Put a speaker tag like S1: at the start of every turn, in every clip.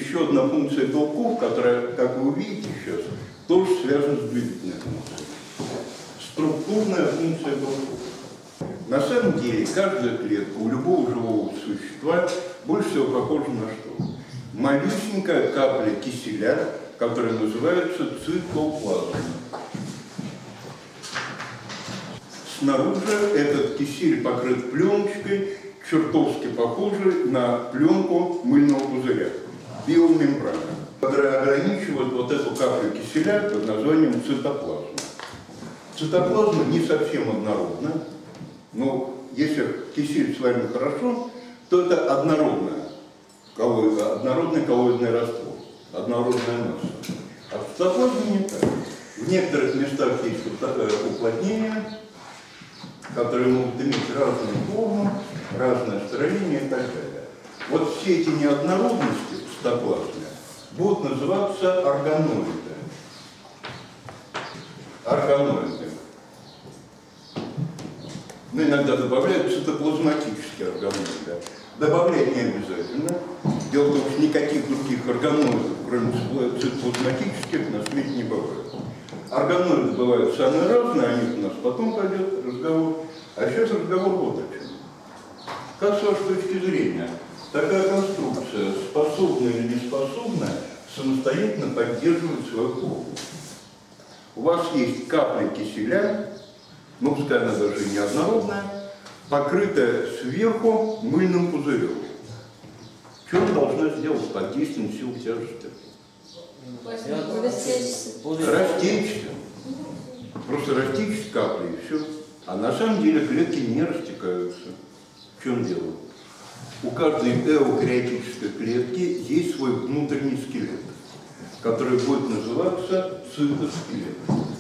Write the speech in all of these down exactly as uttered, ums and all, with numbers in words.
S1: еще одна функция белков, которая, как вы увидите сейчас, тоже связана с двигательной функцией. Структурная функция белков. На самом деле, каждая клетка у любого живого существа больше всего похожа на что? Малюсенькая капля киселя, которая называется цитоплазма. Снаружи этот кисель покрыт пленочкой, чертовски похожей на пленку мыльного пузыря, биомембрана, которая ограничивает вот эту каплю киселя под названием цитоплазма. Цитоплазма не совсем однородна, но если кисель сварен хорошо, то это однородная, однородный коллоидный раствор, однородная масса. А в цитоплазме не так. В некоторых местах есть уплотнения, которые могут иметь разную форму, разное строение и так далее. Вот все эти неоднородности в цитоплазме будут называться органоиды. Органоиды. Но иногда добавляют цитоплазматические органоиды. Добавлять не обязательно. Дело в том, что никаких других органоидов, кроме цитоплазматических, на свете не бывает. Органоиды бывают самые разные, о них у нас потом пойдет разговор. А сейчас разговор вот о чем. Как с вашей точки зрения, такая конструкция способна или не способна самостоятельно поддерживать свою форму? У вас есть капля киселя, ну пускай она даже и неоднородная, покрытая сверху мыльным пузырем. Что она должна сделать под действием сил тяжести? Растечься. Просто растечься капли и все. А на самом деле клетки не растекаются. В чем дело? У каждой эукариотической клетки есть свой внутренний скелет, который будет называться цитоскелет.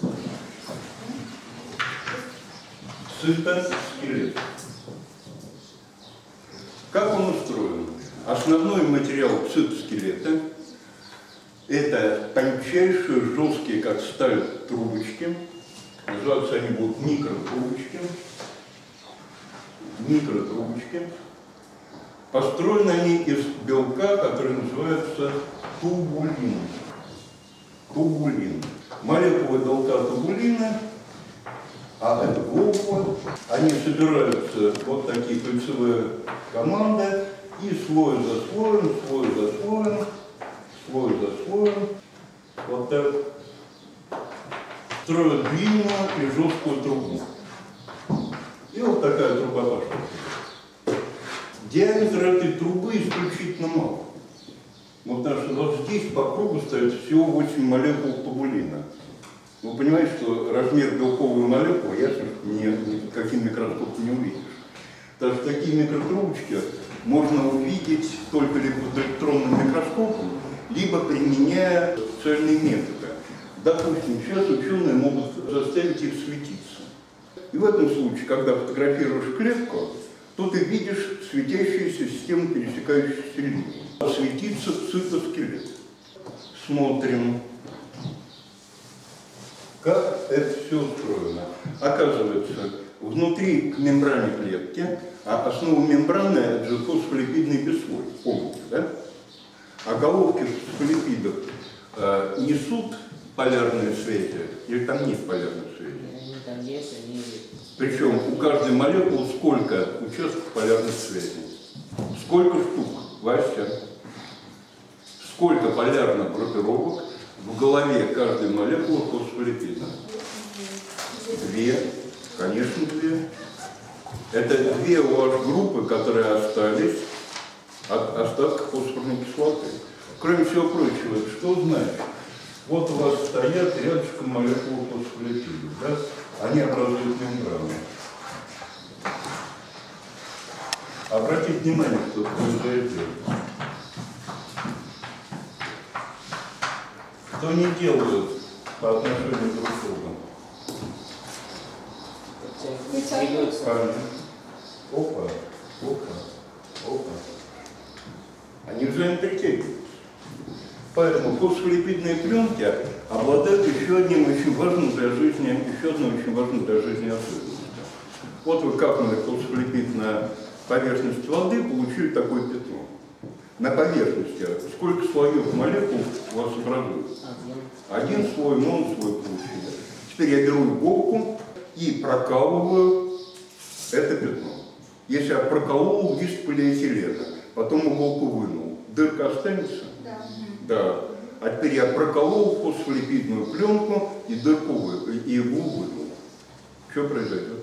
S1: Цитоскелет. Как он устроен? Основной материал цитоскелета – это тончайшие, жесткие, как сталь, трубочки. Называются они будут микротрубочки. Микротрубочки. Построены они из белка, который называется тубулин. Тубулин. Молекулы белка тубулина, а это глобулы, они собираются вот такие кольцевые команды, и слой за слоем, слой за слоем, слой за слоем, вот так строят длинную и жесткую трубу. И вот такая труба пошла. Диаметр этой трубы исключительно мал. Вот потому что вот здесь по кругу стоит всего восемь молекул тубулина. Вы понимаете, что размер белковой молекулы, ясно, что ни, ни под каким микроскопом не увидишь. Потому что такие микротрубочки можно увидеть только либо под электронным микроскопом, либо применяя специальные методы. Допустим, сейчас ученые могут заставить их светиться. И в этом случае, когда фотографируешь клетку, то ты видишь светящуюся систему пересекающихся линий. Светится цитоскелет. Смотрим, как это все устроено. Оказывается, внутри к мембране клетки, а основа мембраны – это же фосфолипидный бесслой, помните, да? А головки фосфолипидов э, несут полярные связи, или там нет полярных связей?
S2: Там есть, они...
S1: Причем у каждой молекулы сколько участков полярных связей? Сколько штук, Вася? Сколько полярных группировок в голове каждой молекулы фосфолипида? Две. Конечно, две. Это две о аш группы, которые остались от остатков фосфорной кислоты. Кроме всего прочего, это что значит? Вот у вас стоят рядышком молекулы фосфолипидов, да? Они образуют мембрану. Обратите внимание, что произойдет. Что не делают по отношению друг к другу? Опа, опа, опа. Они взаимопритягиваются. Поэтому фосфолипидные пленки обладают еще одним очень важным для жизни, еще одной очень важным для жизни особенностью. Вот вы капнули фосфолипид на поверхность воды, получили такое пятно. на поверхности сколько слоев молекул у вас образуется? Один слой, монослой получили. Теперь я беру иголку и прокалываю это пятно. Если я проколол лист полиэтилена, потом иголку вынул, дырка останется?
S2: Да.
S1: Да. А теперь я проколол фосфолипидную пленку и дырку вы, и иглу вынул. Что произойдет?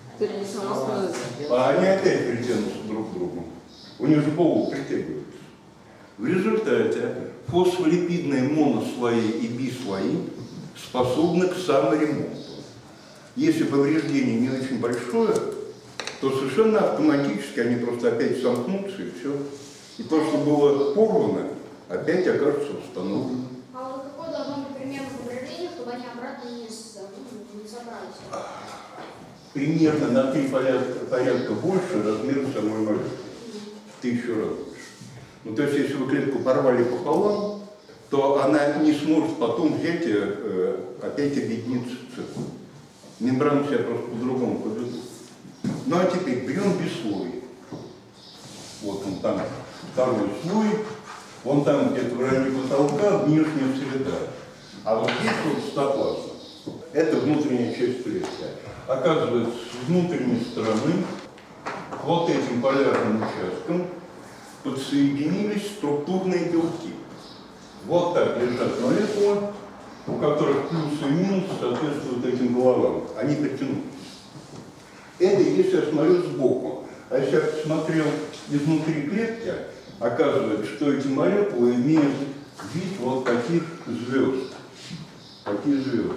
S1: А они опять притянутся друг к другу. У них же голову притягиваются. В результате фосфолипидные монослои и бислои способны к саморемонту. Если повреждение не очень большое, то совершенно автоматически они просто опять сомкнутся и все. И то, что было порвано, опять окажется установлено.
S2: А вот какое должно быть примерно повреждение, чтобы они обратно не, с, ну, не собрались?
S1: Примерно на три порядка, порядка больше размера самой молекулы. Тысячу раз больше. Ну, то есть, если вы клетку порвали пополам, то она не сможет потом взять и э, опять объединиться в целом. Мембрана себя просто по-другому поведет. Ну, а теперь берем бислой. Вот он там, второй слой. Вон там где-то в районе потолка внешняя среда. А вот здесь вот цитоплазма. Это внутренняя часть клетки. Оказывается, с внутренней стороны вот этим полярным участком подсоединились структурные белки. Вот так лежат молекулы, у которых плюс и минус соответствуют этим головам. Они притянулись. Это если я смотрю сбоку. А если я посмотрел изнутри клетки, оказывается, что эти молекулы имеют вид вот таких звезд. Такие звезды.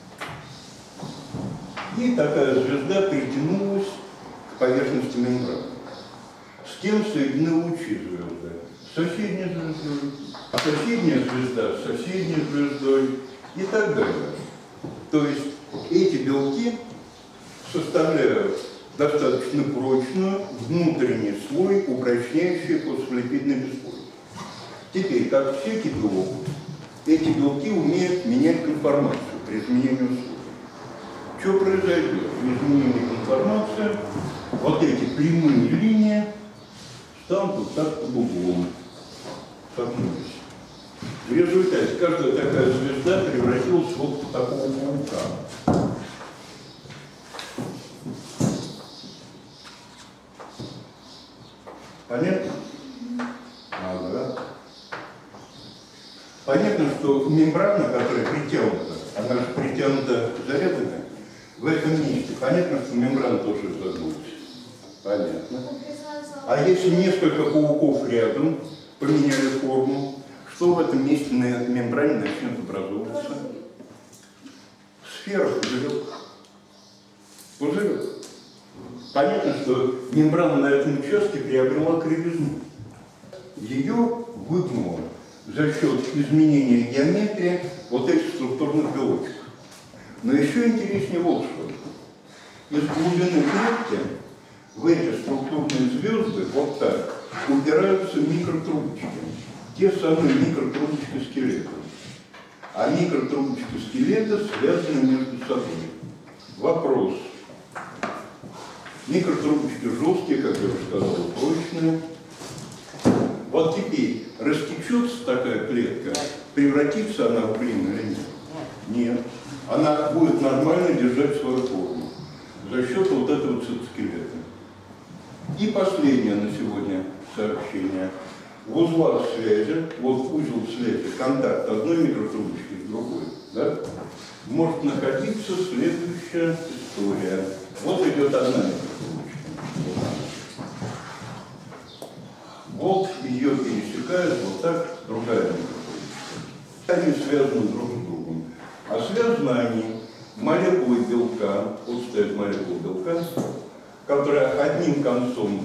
S1: И такая звезда притянулась к поверхности мембраны. С кем соединены лучи звезды? С соседней звездой. А соседняя звезда с соседней звездой и так далее. То есть эти белки составляют достаточно прочную внутренний слой, упрочняющий фосфолипидный бесслой. Теперь, как всякий белок, эти белки умеют менять конформацию при изменении условий. Что произойдет при изменении конформации? Вот эти прямые линии станут вот так под углом. Согнулись. В результате каждая такая звезда превратилась вот в такого паука. Понятно? Ага. Понятно, что мембрана, которая притянута, она же притянута зарядами, в этом месте. Понятно, что мембрана тоже изогнулась. Понятно. А если несколько пауков рядом поменяли форму, что в этом месте на мембране начнет образовываться? Сфера, пузырек. Пузырек. Понятно, что мембрана на этом участке приобрела кривизну. Ее выгнуло за счет изменения геометрии вот этих структурных белочек. Но еще интереснее вот что. Из глубины клетки в эти структурные звезды вот так упираются микротрубочки. Те самые микротрубочки скелета. А микротрубочки скелета связаны между собой. Вопрос. Микротрубочки жесткие, как я уже сказал, прочные. Вот теперь растечется такая клетка, превратится она в блин или нет? Нет. Она будет нормально держать свою форму за счет вот этого цитоскелета. И последнее на сегодня сообщение. В узлах связи, вот узел связи, контакт одной микротрубочки с другой, да, может находиться следующая история. Вот идет одна микротрубочка. Вот ее пересекает вот так другая микротрубочка. Они связаны друг с другом. А связаны они молекулой белка, вот стоит молекула белка, которая одним концом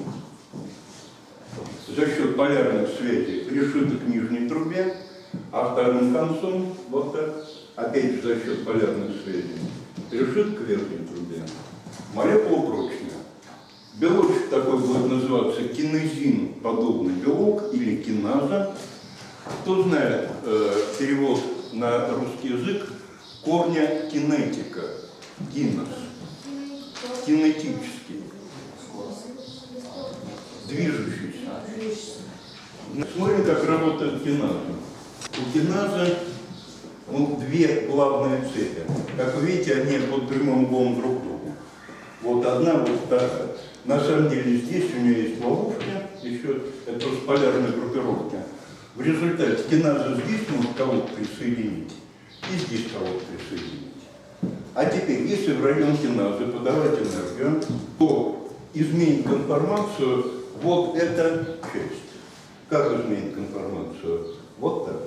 S1: за счет полярных связей пришита к нижней трубе, а вторым концом, вот так, опять же за счет полярных связей, пришит к верхней трубе. Молекула прочная. Белочек такой будет называться кинезин, подобный белок или киназа. Кто знает э, перевод на русский язык корня кинетика, кинез, кинетический, движущийся. Смотрим, как работает киназа. У киназы ну, две главные цели. Как вы видите, они под прямым углом друг к другу. Вот одна, вот вторая. На самом деле здесь у нее есть ловушки, еще это тоже полярная группировка. В результате киназа здесь может кого-то присоединить, и здесь кого-то присоединить. А теперь, если в район киназы подавать энергию, то изменит конформацию вот эта часть. Как изменит конформацию? Вот так.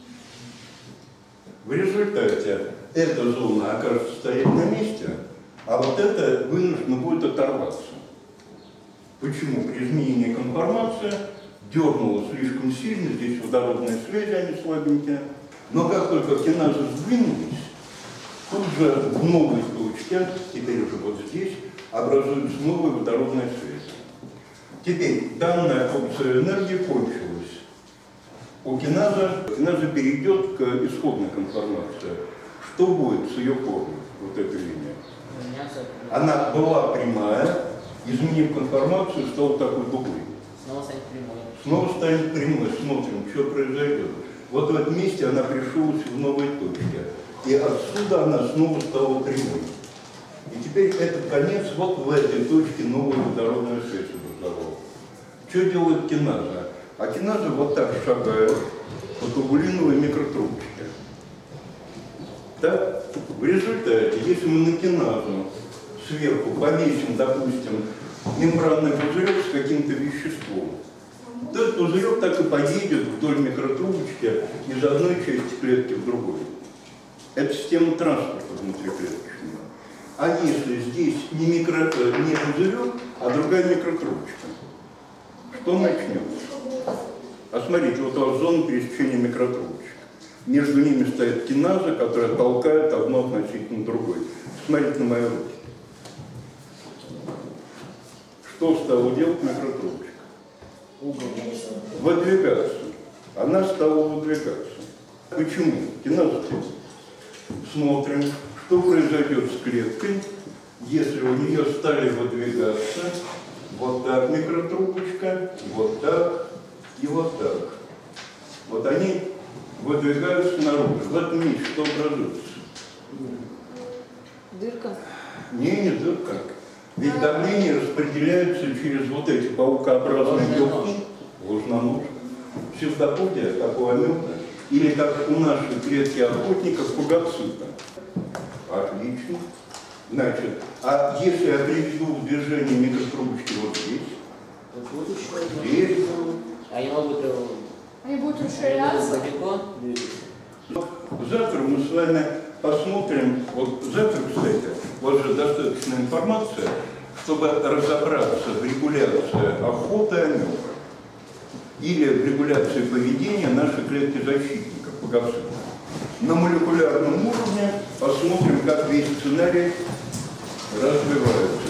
S1: В результате эта зона окажется стоять на месте, а вот это вынуждено будет оторваться. Почему? При изменении конформации дернуло слишком сильно, здесь водородные связи, они слабенькие. Но как только киназы сдвинулись, тут же в новой точке, теперь уже вот здесь, образуются новые водородные связи. Теперь данная опция энергии кончилась. У киназа, киназа перейдет к исходной конформации. Что будет с ее формой, вот эта линия? Она была прямая, изменив конформацию, стала такой дугой.
S3: Снова станет прямой.
S1: Снова станет прямой. Смотрим, что произойдет. Вот в этом месте она пришелась в новой точке. И отсюда она снова стала прямой. И теперь этот конец вот в этой точке новой водородной связи образовал. Что делает киназа? А киназа вот так шагает по тубулиновой микротрубочке. Так? В результате, если мы на киназу сверху повесим, допустим, мембранный пузырек с каким-то веществом, то этот пузырек так и поедет вдоль микротрубочки из одной части клетки в другую. Это система транспорта внутриклеточного. А если здесь не, микро, не пузырек, а другая микротрубочка, что начнется? А смотрите, вот у вас зона пересечения микротрубочек. Между ними стоит киназа, которая толкает одно относительно другой. Смотрите на мои руки. Что стало делать микротрубочка? Выдвигаться. Она стала выдвигаться. Почему? Киназа. Смотрим, что произойдет с клеткой, если у нее стали выдвигаться вот так микротрубочка, вот так и вот так. Вот они выдвигаются наружу. В этом месте что образуется?
S4: Дырка?
S1: Не, не дырка. Ведь давление распределяется через вот эти паукообразные легкие, ложноножка, псевдоподия, как у омета, или как у нашей клетки охотников фагоцита. Отлично. Значит, а если я приведу в движение микротрубочки вот здесь, здесь,
S3: Они могут
S4: Они будут расширяться?
S3: далеко двигаться.
S1: завтра мы с вами посмотрим, вот завтра, кстати, вот же достаточно информации, чтобы разобраться в регуляции охоты омета или в регуляции поведения нашей клетки защитника, фагоцита. На молекулярном уровне посмотрим, как весь сценарий развивается.